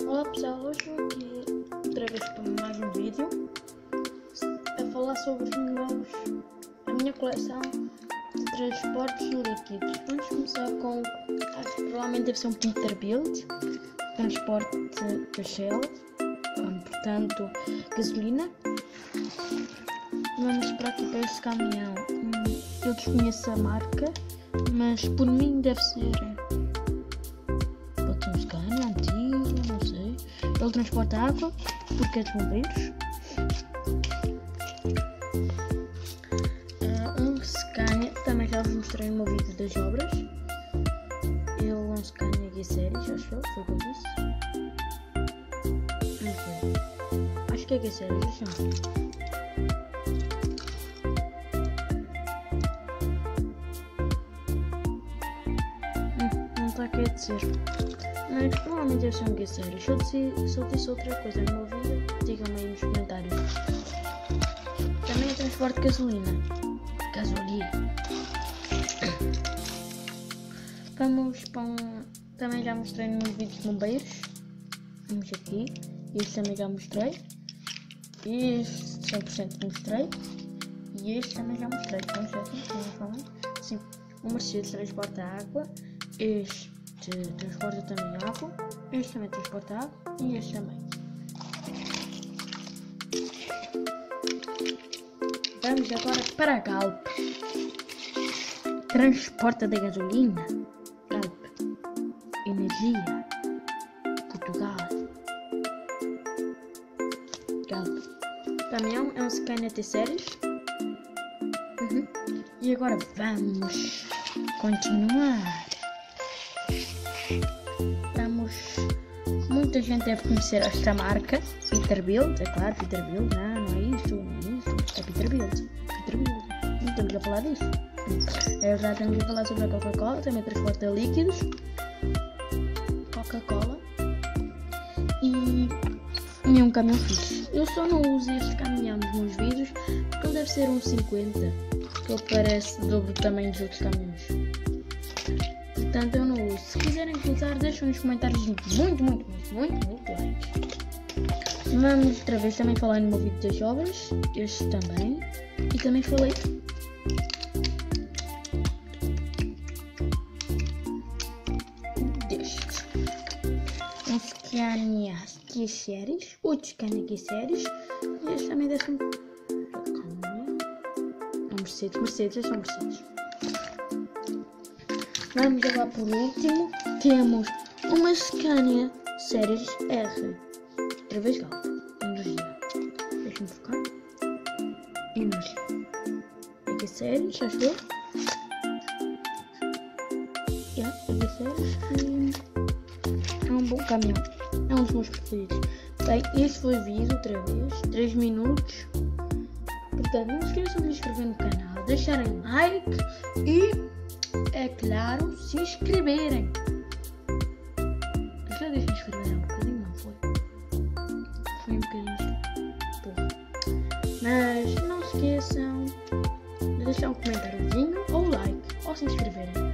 Olá pessoal, hoje vou aqui outra vez para mais um vídeo a falar sobre a minha coleção de transportes líquidos. Vamos começar com, acho que provavelmente deve ser um Peterbilt, transporte da Shell, portanto gasolina. Vamos para aqui para este caminhão, eu desconheço a marca, mas por mim deve ser um Scania antigo, não sei. Ele transporta água porque é dos bombeiros. Um Scania, também já vos mostrei no meu vídeo das obras. Ele é um Scania G-Series, acho eu, foi o que eu disse. Não sei. Acho que é G-Series, deixa eu ver. Não está aqui a dizer. Mas provavelmente deve ser um G-Series. Se eu disse outra coisa no meu vídeo, digam-me aí nos comentários. Também é transporte de gasolina. Vamos para um... Também já mostrei nos vídeos de bombeiros. Vamos aqui. Este também já mostrei. Este 100% mostrei. E este também já mostrei. Vamos aqui. Sim. O Mercedes transporta água. Este transporta também água. Este também transporta água. E este também. Vamos agora para a Galp. Transporta da gasolina. Galp. Energia. Portugal. Galp. Caminhão é um Scania T-Series. E agora vamos continuar. Muita gente deve conhecer esta marca, Peterbilt, é claro, Peterbilt, não é isso, é Peterbilt. Não temos a falar disso. Eu já temos a falar sobre a Coca-Cola, também transporta líquidos, Coca-Cola, e é um caminhão fixe. Eu só não uso este caminhão nos meus vídeos, porque ele deve ser um 50, que ele parece dobro o tamanho dos outros caminhões. Portanto eu não uso. Se quiserem usar, deixem nos comentários muito likes. Vamos outra vez também falar no meu vídeo das obras. Este também. E também falei deste. Um Scania G-Series. Outro Scania G-Series. E este também deve ser um Mercedes. Estes são Mercedes. Vamos agora por último, temos uma Scania Series R. Outra vez Galp. Energia. Deixa-me focar. Energia. Aqui é Series, acho eu. Aqui é Series. E é um bom caminhão. É um dos meus preferidos. Bem, este foi o vídeo outra vez. 3 minutos. Portanto, não se esqueçam de se inscrever no canal, deixarem like e... é claro, se inscreverem. Eu já deixei inscrever um bocadinho, não foi? Foi um bocadinho. Porra. Mas não se esqueçam de deixar um comentáriozinho ou like, ou se inscreverem.